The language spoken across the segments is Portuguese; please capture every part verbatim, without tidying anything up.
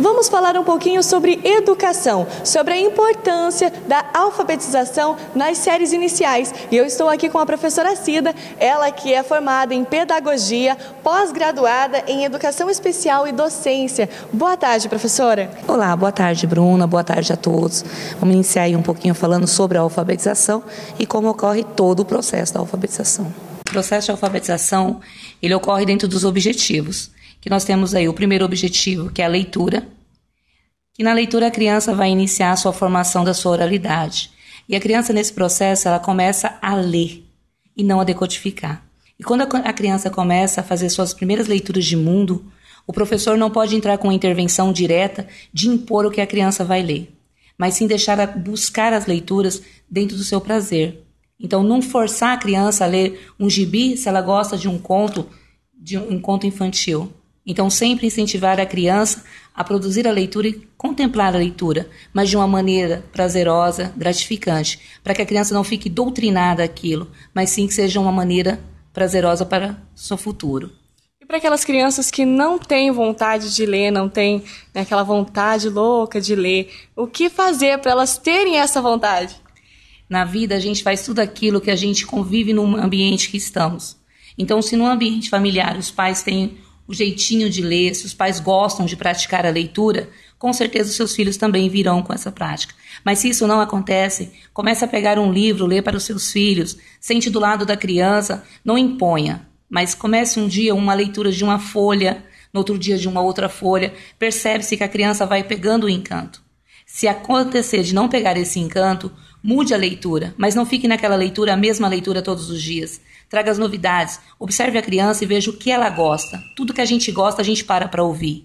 Vamos falar um pouquinho sobre educação, sobre a importância da alfabetização nas séries iniciais. E eu estou aqui com a professora Cida, ela que é formada em pedagogia, pós-graduada em educação especial e docência. Boa tarde, professora. Olá, boa tarde, Bruna, boa tarde a todos. Vamos iniciar aí um pouquinho falando sobre a alfabetização e como ocorre todo o processo da alfabetização. O processo de alfabetização, ele ocorre dentro dos objetivos, que nós temos aí o primeiro objetivo, que é a leitura, que na leitura a criança vai iniciar a sua formação da sua oralidade. E a criança, nesse processo, ela começa a ler e não a decodificar. E quando a criança começa a fazer suas primeiras leituras de mundo, o professor não pode entrar com uma intervenção direta de impor o que a criança vai ler, mas sim deixar buscar as leituras dentro do seu prazer. Então, não forçar a criança a ler um gibi se ela gosta de um conto, de um conto infantil. Então, sempre incentivar a criança a produzir a leitura e contemplar a leitura, mas de uma maneira prazerosa, gratificante, para que a criança não fique doutrinada àquilo, mas sim que seja uma maneira prazerosa para o seu futuro. E para aquelas crianças que não têm vontade de ler, não têm, né, aquela vontade louca de ler, o que fazer para elas terem essa vontade? Na vida, a gente faz tudo aquilo que a gente convive no ambiente que estamos. Então, se no ambiente familiar os pais têm o jeitinho de ler, se os pais gostam de praticar a leitura, com certeza os seus filhos também virão com essa prática. Mas se isso não acontece, comece a pegar um livro, ler para os seus filhos, sente do lado da criança, não imponha, mas comece um dia uma leitura de uma folha, no outro dia de uma outra folha, percebe-se que a criança vai pegando o encanto. Se acontecer de não pegar esse encanto, mude a leitura, mas não fique naquela leitura, a mesma leitura todos os dias. Traga as novidades, observe a criança e veja o que ela gosta. Tudo que a gente gosta, a gente para para ouvir.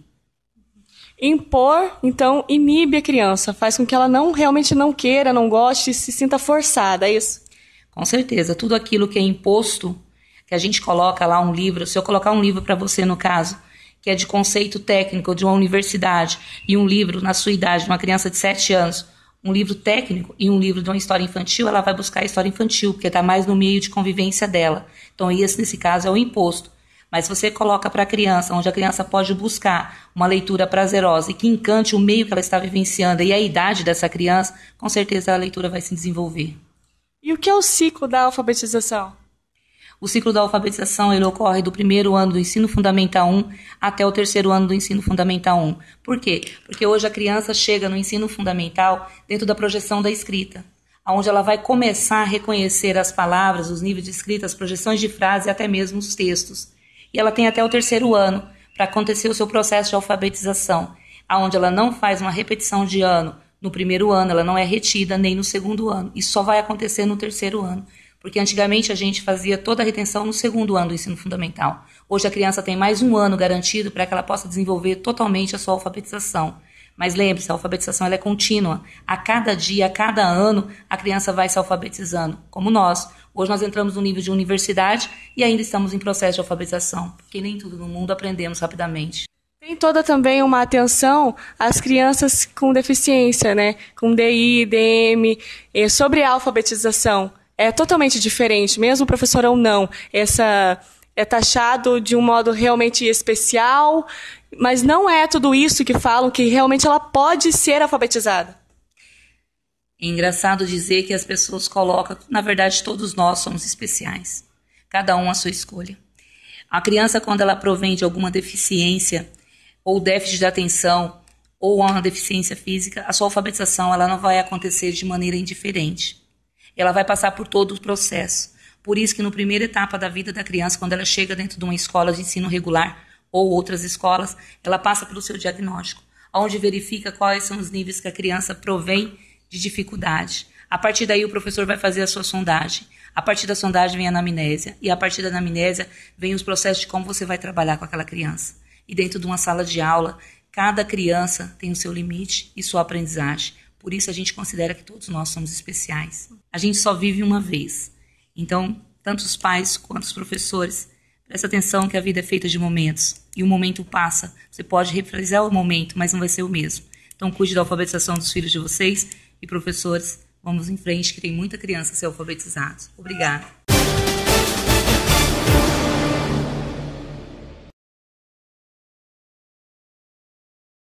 Impor, então, inibe a criança, faz com que ela não realmente não queira, não goste, se sinta forçada, é isso? Com certeza, tudo aquilo que é imposto, que a gente coloca lá um livro, se eu colocar um livro para você no caso, que é de conceito técnico de uma universidade, e um livro na sua idade, de uma criança de sete anos, um livro técnico e um livro de uma história infantil, ela vai buscar a história infantil, porque está mais no meio de convivência dela. Então, esse, nesse caso, é o imposto. Mas se você coloca para a criança, onde a criança pode buscar uma leitura prazerosa e que encante o meio que ela está vivenciando e a idade dessa criança, com certeza a leitura vai se desenvolver. E o que é o ciclo da alfabetização? O ciclo da alfabetização ele ocorre do primeiro ano do ensino fundamental um até o terceiro ano do ensino fundamental um. Por quê? Porque hoje a criança chega no ensino fundamental dentro da projeção da escrita, onde ela vai começar a reconhecer as palavras, os níveis de escrita, as projeções de frase e até mesmo os textos. E ela tem até o terceiro ano para acontecer o seu processo de alfabetização, onde ela não faz uma repetição de ano no primeiro ano, ela não é retida nem no segundo ano. Isso só vai acontecer no terceiro ano. Porque antigamente a gente fazia toda a retenção no segundo ano do ensino fundamental. Hoje a criança tem mais um ano garantido para que ela possa desenvolver totalmente a sua alfabetização. Mas lembre-se, a alfabetização ela é contínua. A cada dia, a cada ano, a criança vai se alfabetizando, como nós. Hoje nós entramos no nível de universidade e ainda estamos em processo de alfabetização, porque nem tudo no mundo aprendemos rapidamente. Tem toda também uma atenção às crianças com deficiência, né? Com D I, D M, sobre a alfabetização. É totalmente diferente, mesmo o professor ou não. Essa é taxado de um modo realmente especial, mas não é tudo isso que falam que realmente ela pode ser alfabetizada. É engraçado dizer que as pessoas colocam, na verdade todos nós somos especiais, cada um a sua escolha. A criança, quando ela provém de alguma deficiência, ou déficit de atenção, ou uma deficiência física, a sua alfabetização ela não vai acontecer de maneira indiferente. Ela vai passar por todo o processo. Por isso que na primeira etapa da vida da criança, quando ela chega dentro de uma escola de ensino regular ou outras escolas, ela passa pelo seu diagnóstico, onde verifica quais são os níveis que a criança provém de dificuldade. A partir daí o professor vai fazer a sua sondagem. A partir da sondagem vem a anamnésia e a partir da anamnésia vem os processos de como você vai trabalhar com aquela criança. E dentro de uma sala de aula, cada criança tem o seu limite e sua aprendizagem. Por isso a gente considera que todos nós somos especiais. A gente só vive uma vez. Então, tanto os pais quanto os professores, presta atenção que a vida é feita de momentos. E o momento passa. Você pode refrisar o momento, mas não vai ser o mesmo. Então, cuide da alfabetização dos filhos de vocês e professores. Vamos em frente, que tem muita criança a ser alfabetizada. Obrigada.